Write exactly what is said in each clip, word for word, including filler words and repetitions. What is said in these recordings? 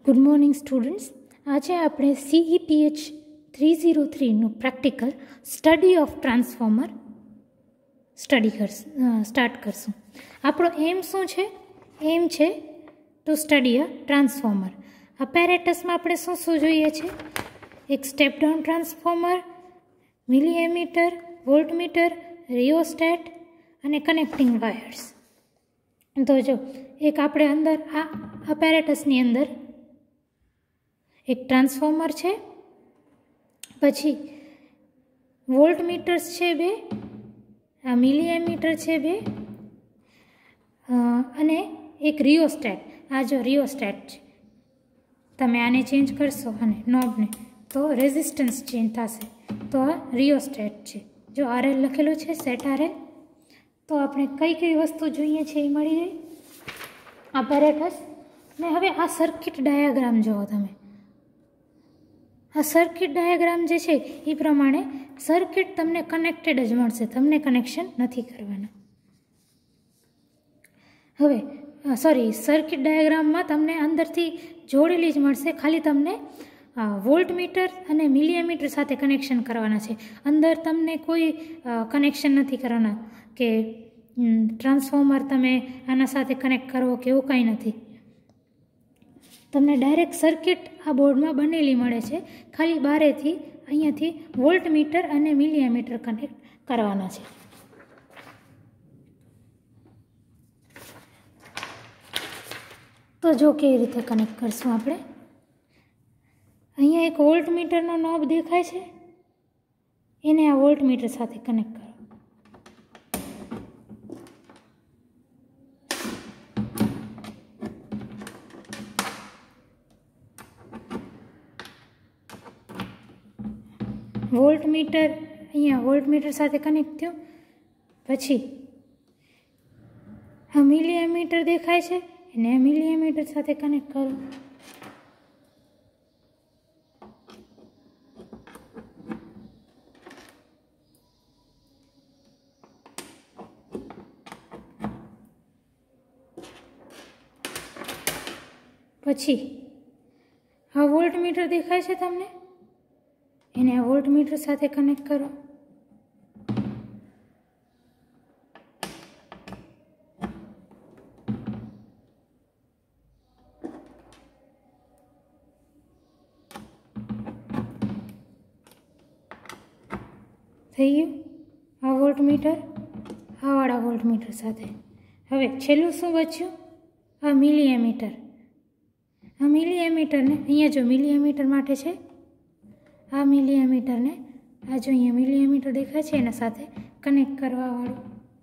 Good morning students. આજે આપણે CEPH three zero થ્રીનું practical study of transformer study કરશું સ્ટાર્ટ કરશું. આપણો એમ શું છે? એમ છે ટુ સ્ટડી અ ટ્રાન્સફોર્મર. અપેરેટસમાં આપણે શું શું જોઈએ છે? એક step down transformer, milli ammeter, voltmeter, rheostat અને કનેક્ટિંગ વાયર્સ. તો જો એક આપણે અંદર આ અપેરેટસની અંદર એક ટ્રાન્સફોર્મર છે, પછી વોલ્ટમીટર્સ છે બે, આ મિલી એમીટર છે બે, અને એક રિયોસ્ટેટ. આ જો રિયોસ્ટેટ છે, તમે આને ચેન્જ કરશો અને નોબને તો રેઝિસ્ટન્સ ચેન્જ થશે. તો આ રિયોસ્ટેટ છે. જો આરએલ લખેલું છે, સેટ આરએલ. તો આપણે કઈ કઈ વસ્તુ જોઈએ છે એ મળી જાય અપેરેટસ. ને હવે આ સર્કિટ ડાયાગ્રામ જુઓ તમે. આ સર્કિટ ડાયાગ્રામ જે છે એ પ્રમાણે સર્કિટ તમને કનેક્ટેડ જ મળશે, તમને કનેક્શન નથી કરવાના. હવે સોરી સર્કિટ ડાયાગ્રામમાં તમને અંદરથી જોડેલી જ મળશે, ખાલી તમને વોલ્ટમીટર અને મિલીએમીટર સાથે કનેક્શન કરવાના છે. અંદર તમને કોઈ કનેક્શન નથી કરવાના કે ટ્રાન્સફોર્મર તમે આના સાથે કનેક્ટ કરો કે એવું કંઈ નથી. તમને ડાયરેક્ટ સર્કિટ આ બોર્ડમાં બનેલી મળે છે. ખાલી બારેથી અહીંયાથી વોલ્ટમીટર અને મિલીએમીટર કનેક્ટ કરવાના છે. તો જો કેવી રીતે કનેક્ટ કરશું આપણે. અહીંયા એક વોલ્ટમીટરનો નોબ દેખાય છે, એને આ વોલ્ટમીટર સાથે કનેક્ટ કરો. વોલ્ટમીટર અહીંયા વોલ્ટમીટર સાથે કનેક્ટ થયો. પછી આ મિલી એમીટર દેખાય છે, એને મિલી એમીટર સાથે કનેક્ટ કરો. પછી આ વોલ્ટમીટર દેખાય છે તમને, એને આ વોલ્ટમીટર સાથે કનેક્ટ કરો. થઈ ગયું આ વોલ્ટમીટર આ વાળા વોલ્ટમીટર સાથે. હવે છેલ્લું શું બચ્યું? આ મિલી એમીટર. આ મિલી એમીટરને અહીંયા જો મિલી એમીટર માટે છે, આ મિલી એમીટરને આ જો અહીંયા મિલી એમીટર દેખાય છે એના સાથે કનેક્ટ કરવા વાળું.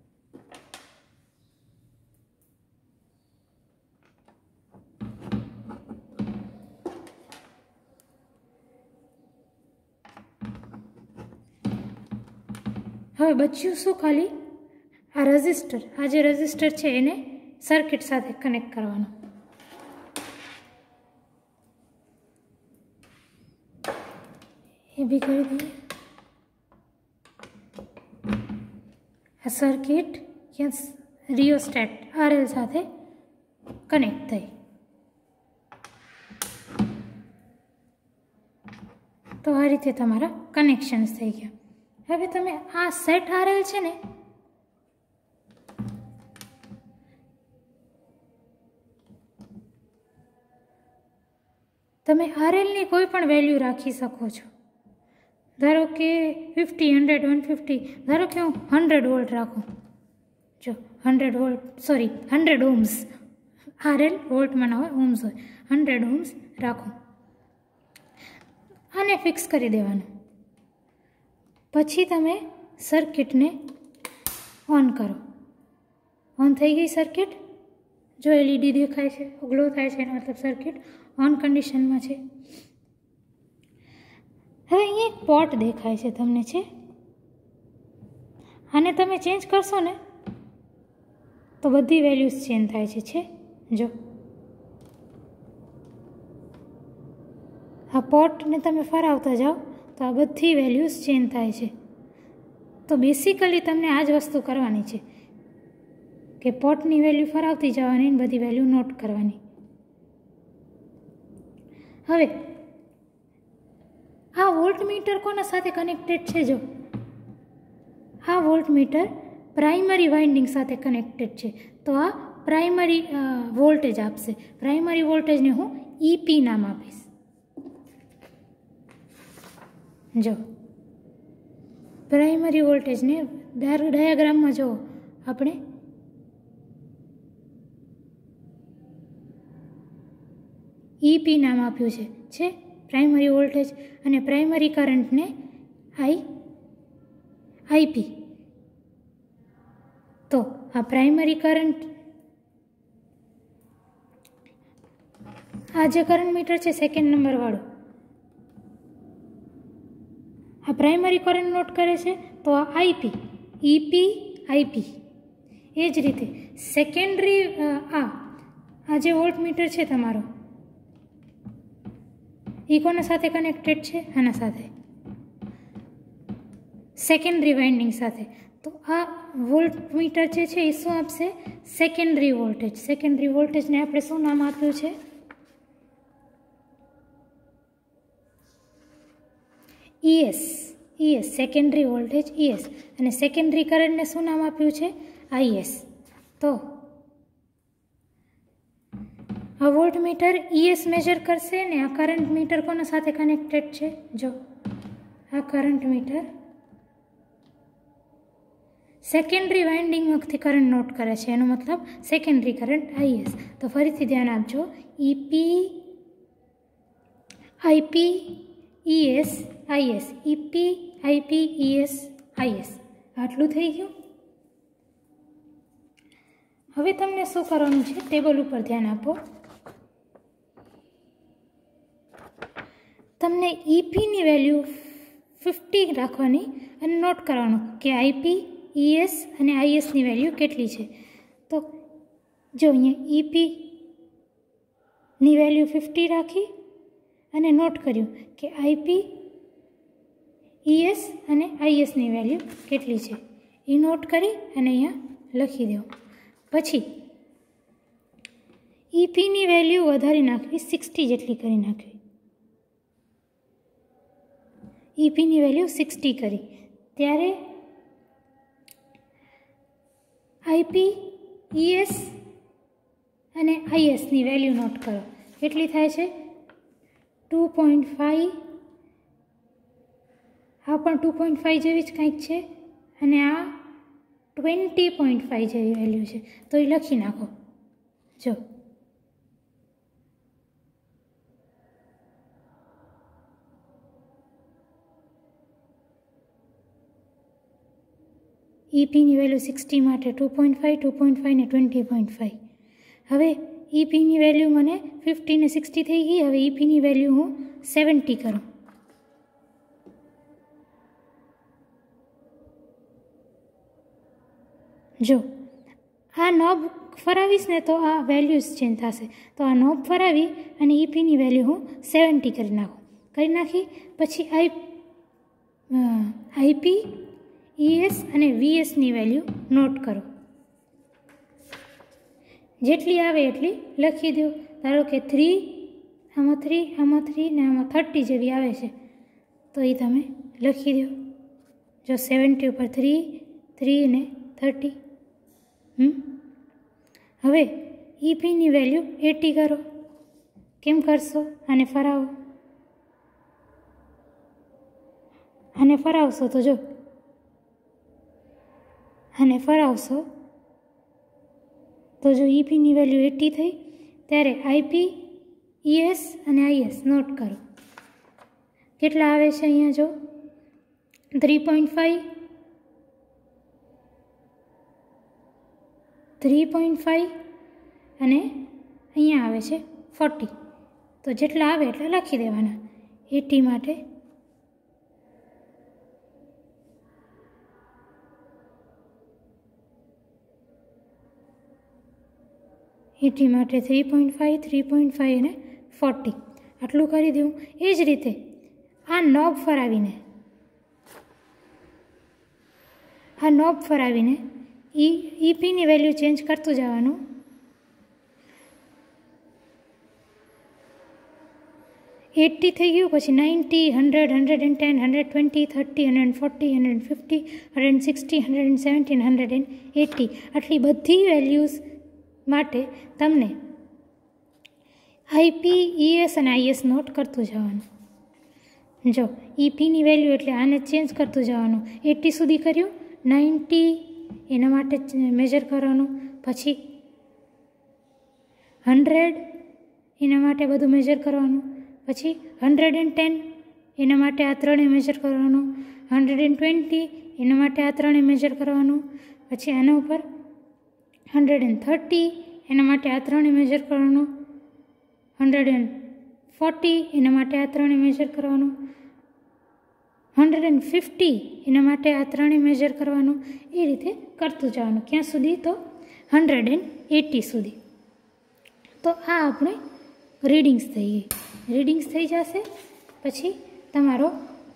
હવે બચ્યું શું? ખાલી આ રેઝિસ્ટર. આ જે રેઝિસ્ટર છે એને સર્કિટ સાથે કનેક્ટ કરવાનો. એ બી કરી દઈએ. આ સર્કિટ ક્યાં રિયોસ્ટેટ આરએલ સાથે કનેક્ટ થઈ. તો આ રીતે તમારા કનેક્શન્સ થઈ ગયા. હવે તમે આ સેટ આરએલ છે ને, તમે આરએલની કોઈ પણ વેલ્યુ રાખી શકો છો. ધારો કે ફિફ્ટી, હંડ્રેડ, વન ફિફ્ટી. ધારો કે હું હંડ્રેડ વોલ્ટ રાખું. જો hundred volt sorry hundred ohms. RL વોલ્ટમાં ના હોય, ઓમ્સ હોય. હંડ્રેડ ઓમ્સ રાખો. આને ફિક્સ કરી દેવાનું. પછી તમે સર્કિટને ઓન કરો. ઓન થઈ ગઈ સર્કિટ. જો એલઈડી દેખાય છે, ગ્લો થાય છે, એનો મતલબ સર્કિટ ઓન કન્ડિશનમાં છે. હવે અહીંયા એક પોર્ટ દેખાય છે તમને છે. આને તમે ચેન્જ કરશો ને તો બધી વેલ્યુઝ ચેન્જ થાય છે. છે જો આ પોર્ટને તમે ફરાવતા જાઓ તો આ બધી વેલ્યુઝ ચેન્જ થાય છે. તો બેસિકલી તમને આ જ વસ્તુ કરવાની છે કે પોર્ટની વેલ્યુ ફરાવતી જવાની અને બધી વેલ્યુ નોટ કરવાની. હવે આ વોલ્ટમીટર કોના સાથે કનેક્ટેડ છે? જો આ વોલ્ટમીટર પ્રાઇમરી વાઇન્ડિંગ સાથે કનેક્ટેડ છે, તો આ પ્રાઇમરી વોલ્ટેજ આપશે. પ્રાઇમરી વોલ્ટેજને હું ઈપી નામ આપીશ. જો પ્રાઇમરી વોલ્ટેજને ડાયાગ્રામમાં જો આપણે ઈપી નામ આપ્યું છે છે પ્રાઇમરી વોલ્ટેજ, અને પ્રાઇમરી કરંટને આઈ આઈપી. તો આ પ્રાઇમરી કરંટ, આ જે કરંટ મીટર છે સેકન્ડ નંબર વાળું, આ પ્રાઇમરી કરંટ નોટ કરે છે, તો આ આઈપી, ઈપી આઈપી. એ જ રીતે સેકન્ડરી આ આ જે વોલ્ટ મીટર છે તમારો, એ કોના સાથે કનેક્ટેડ છે? આના સાથે, સેકન્ડરી વાઇન્ડિંગ સાથે. તો આ વોલ્ટ મીટર જે છે એ શું આપશે? Secondary voltage. સેકન્ડરી વોલ્ટેજને આપણે શું નામ આપ્યું છે? ES. ES secondary voltage ES. અને સેકન્ડરી કરંટને શું નામ આપ્યું છે? આઈએસ. તો આ વોલ્ટ મીટર ઈએસ મેજર કરશે ને આ કરંટ મીટર કોના સાથે કનેક્ટેડ છે? જો આ કરંટ મીટર સેકન્ડરી વાઇન્ડિંગમાંથી કરંટ નોટ કરે છે, એનો મતલબ સેકન્ડરી કરંટ આઈએસ. તો ફરીથી ધ્યાન આપજો, EP IP ES IS, EP IP ES IS. આટલું થઈ ગયું. હવે તમને શું કરવાનું છે? ટેબલ ઉપર ધ્યાન આપો. તમને ઈપીની વેલ્યુ ફિફ્ટી રાખવાની અને નોટ કરવાનું કે આઈપી, ઈએસ અને આઈએસની વેલ્યુ કેટલી છે. તો જો અહીંયા ઈપીની વેલ્યુ ફિફ્ટી રાખી અને નોટ કર્યું કે આઈપી, ઈએસ અને આઈએસની વેલ્યુ કેટલી છે, એ નોટ કરી અને અહીંયા લખી દો. પછી ઈપીની વેલ્યુ વધારી નાખવી, સિક્સટી જેટલી કરી નાખવી. ઈપીની વેલ્યુ સિક્સટી કરી, ત્યારે આઈપી, ઈએસ અને આઈએસની વેલ્યુ નોટ કરો. કેટલી થાય છે? Two point five. આ પણ ટુ પોઈન્ટ ફાઈવ જેવી જ કંઈક છે, અને આ ટ્વેન્ટી પોઈન્ટ ફાઈવ જેવી વેલ્યુ છે. તો એ લખી નાખો. જો ઈપીની વેલ્યુ સિક્સટી માટે two point five, two point five ને ટ્વેન્ટી પોઈન્ટ ફાઈવ. હવે ઈપીની વેલ્યુ મને ફિફ્ટી ને સિક્સટી થઈ ગઈ. હવે ઈપીની વેલ્યુ હું સેવન્ટી કરું. જો આ નોબ ફરાવીશ ને તો આ વેલ્યુઝ ચેન્જ થશે. તો આ નોબ ફરાવી અને ઈપીની વેલ્યુ હું સેવન્ટી કરી નાખું. કરી નાખી પછી આઈ આઈપી, ઈએસ અને વીએસની વેલ્યુ નોટ કરો. જેટલી આવે એટલી લખી દો. ધારો કે થ્રી, આમાં થ્રી, આમાં થ્રી ને આમાં થર્ટી જેવી આવે છે, તો એ તમે લખી દો. જો સેવન્ટી ઉપર થ્રી, થ્રી ને થર્ટી. હમ હવે ઈપીની વેલ્યુ એટી કરો. કેમ કરશો? આને ફરાવો. આને ફરાવશો તો જો આને ફરાવશો તો જો ઈપીની વેલ્યુ એટી થઈ, ત્યારે આઈપી, ઈએસ અને આઈએસ નોટ કરો. કેટલા આવે છે અહીંયા? જો three point five, three point five અને અહીંયા આવે છે ફોર્ટી. તો જેટલા આવે એટલા લખી દેવાના. એટી માટે એટી માટે three point five, three point five અને ફોર્ટી. આટલું કરી દઉં. એ જ રીતે આ નોબ ફરાવીને આ નોબ ફરાવીને ઈ ઈપીની વેલ્યુ ચેન્જ કરતું જવાનું. એટી થઈ ગયું, પછી ninety, hundred, hundred and ten, hundred twenty, thirty, hundred forty, hundred fifty, hundred sixty, hundred seventy, hundred and eighty. આટલી બધી વેલ્યુઝ માટે તમને આઈપી, ઈએસ અને આઈએસ નોટ કરતું જવાનું. જો ઈપીની વેલ્યુ એટલે આને ચેન્જ કરતું જવાનું. એટી સુધી કર્યું, નાઇન્ટી એના માટે મેજર કરવાનું, પછી હંડ્રેડ એના માટે બધું મેજર કરવાનું, પછી હંડ્રેડ એન્ડ ટેન એના માટે આ ત્રણેય મેજર કરવાનું, હંડ્રેડ એન્ડ ટ્વેન્ટી એના માટે આ ત્રણેય મેજર કરવાનું, પછી આના ઉપર હંડ્રેડ એન્ડ થર્ટી એના માટે આ ત્રણેય મેજર કરવાનું, હંડ્રેડ એન્ડ ફોર્ટી એના માટે આ ત્રણેય મેજર કરવાનું, હંડ્રેડ એન્ડ ફિફ્ટી એના માટે આ ત્રણેય મેજર કરવાનું. એ રીતે કરતું જવાનું. ક્યાં સુધી? તો હંડ્રેડ એન્ડ એટી સુધી. તો આ આપણે રીડિંગ્સ થઈ ગઈ. રીડિંગ્સ થઈ જશે પછી તમારો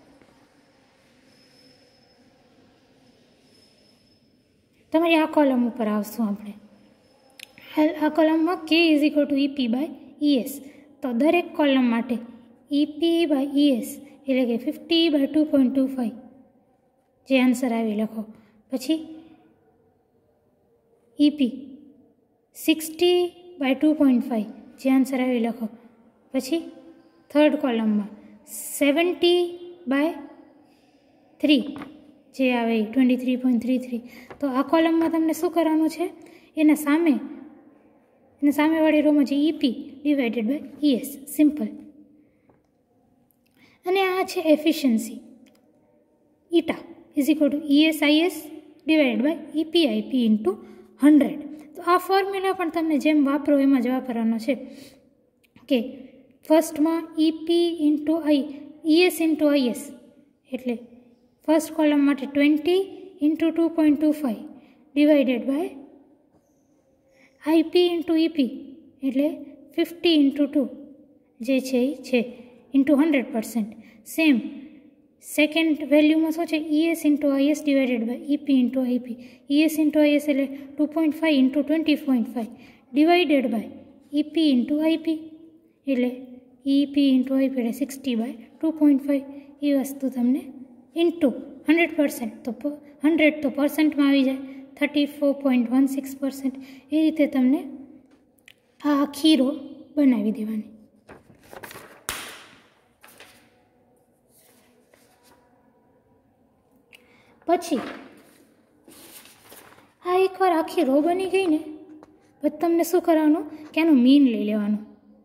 તમારી આ કોલમ ઉપર આવશું આપણે. આ કોલમમાં કે is equal to EP by ES. તો દરેક કોલમ માટે ઈપી બાય ઈએસ એટલે કે fifty by two point two five જે આન્સર આવી લખો. પછી EP sixty by two point five જે આન્સર આવી લખો. પછી થર્ડ કોલમમાં સેવન્ટી બાય થ્રી જે આવે twenty three point three three. તો આ કોલમમાં તમને શું કરવાનું છે? એના સામે એના સામેવાળી રોમાં જે EP divided by ES, simple. અને આ છે efficiency. Eta is equal to ES IS divided by EP IP into hundred. તો આ ફોર્મ્યુલા પણ તમને જેમ વાપરો એમ જ વાપરવાનો છે કે ફર્સ્ટમાં EP into I ES into IS એટલે ફર્સ્ટ કોલમ માટે twenty into two point two five divided by IP into EP એટલે ફિફ્ટી ઇન્ટુ ટુ જે છે એ છે into hundred percent. Same second વેલ્યુમાં શું છે? ES into IS divided by EP into IP. ES into IS એટલે two point five into twenty point five divided by EP into IP એટલે EP into IP એટલે sixty by two point five. એ વસ્તુ તમને into hundred percent તો hundred તો પર્સન્ટમાં આવી જાય, thirty four point one six percent. એ રીતે તમને આ આખી રો બનાવી દેવાની. પછી આ એકવાર આખી રો બની ગઈ ને પછી તમને શું કરવાનું કે આનું મીન લઈ લેવાનું.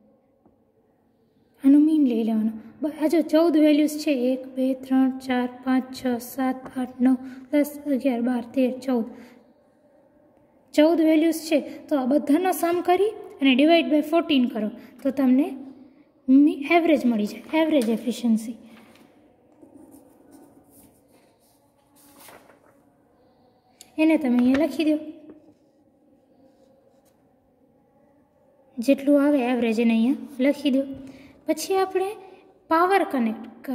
આનું મીન લઈ લેવાનું. આ જો ચૌદ વેલ્યુઝ છે, એક બે ત્રણ ચાર પાંચ છ સાત આઠ નવ દસ અગિયાર બાર તેર ચૌદ ચૌદ વેલ્યુઝ છે. તો આ બધાનો સમ કરી અને ડિવાઈડ બાય ફોર્ટીન કરો તો તમને એવરેજ મળી જાય, એવરેજ એફિશિયન્સી. એને તમે અહીંયા લખી દો. જેટલું આવે એવરેજ એને અહીંયા લખી દો. પછી આપણે પાવર કનેક્ટ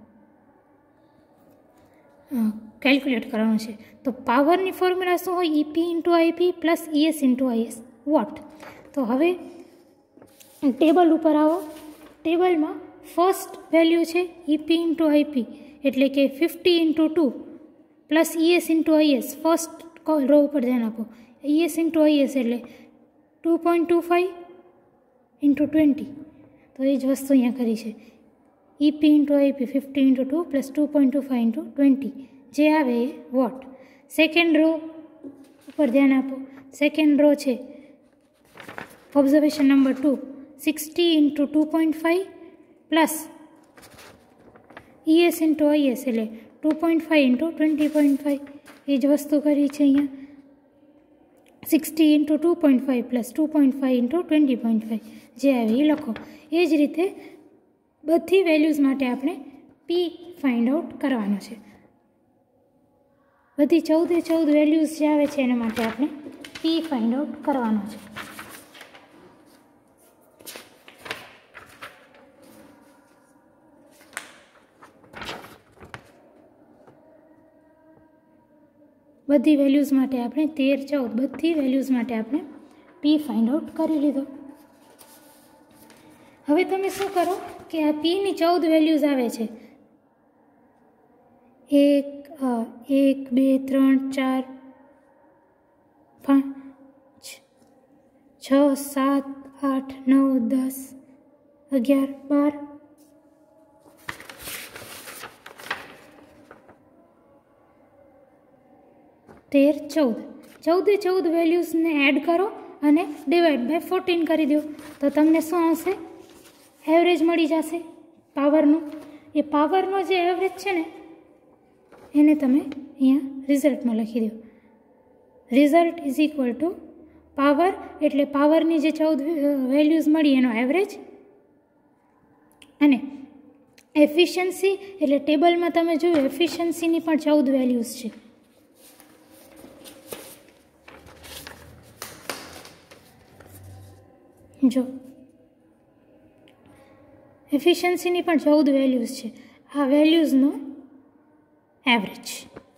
કેલ્ક્યુલેટ કરવાનું છે. તો પાવરની ફોર્મ્યુલા શું હોય? EP into IP plus ES into IS watt. તો હવે ટેબલ ઉપર આવો. ટેબલમાં ફર્સ્ટ વેલ્યુ છે ઈપી ઇન્ટુ આઈપી એટલે કે fifty into two plus ES into IS. First row ઉપર ધ્યાન આપો. ઈએસ ઇન્ટુ આઈએસ એટલે two point two five into twenty. તો એ જ વસ્તુ અહીંયા કરી છે. EP into IP fifty into two plus two point two five into twenty જે આવે એ વોટ. સેકન્ડ રો ઉપર ધ્યાન આપો. સેકન્ડ રો છે observation number two sixty into two point five plus ES into IS એટલે two point five into twenty point five. એ જ વસ્તુ કરી છે અહીંયા. Sixty into two point five plus two point five into twenty point five જે આવે એ લખો. એ જ રીતે બધી વેલ્યુઝ માટે આપણે પી ફાઇન્ડ આઉટ કરવાનો છે. બધી ચૌદે ચૌદ વેલ્યુઝ જે આવે છે એના માટે આપણે પી ફાઇન્ડ આઉટ કરવાનો છે. બધી વેલ્યુઝ માટે આપણે તેર ચૌદ બધી વેલ્યુઝ માટે આપણે પી ફાઇન્ડ આઉટ કરી લીધો. હવે તમે શું કરો કે આ પીની ચૌદ વેલ્યુઝ આવે છે, એક એક બે ત્રણ ચાર પાંચ છ સાત આઠ નવ દસ અગિયાર બાર તેર ચૌદ ચૌદે ચૌદ વેલ્યુઝને એડ કરો અને ડિવાઈડ બાય ફોર્ટીન કરી દો તો તમને શું આવશે? એવરેજ મળી જશે પાવરનું. એ પાવરનો જે એવરેજ છે ને એને તમે અહીંયા રિઝલ્ટમાં લખી દો. Result is equal to power એટલે પાવરની જે ચૌદ વેલ્યુઝ મળી એનો એવરેજ, અને એફિશિયન્સી એટલે ટેબલમાં તમે જોયું એફિશિયન્સીની પણ ચૌદ વેલ્યુઝ છે. જો એફિશિયન્સીની પણ ચૌદ વેલ્યુઝ છે, આ વેલ્યુઝનો એવરેજ.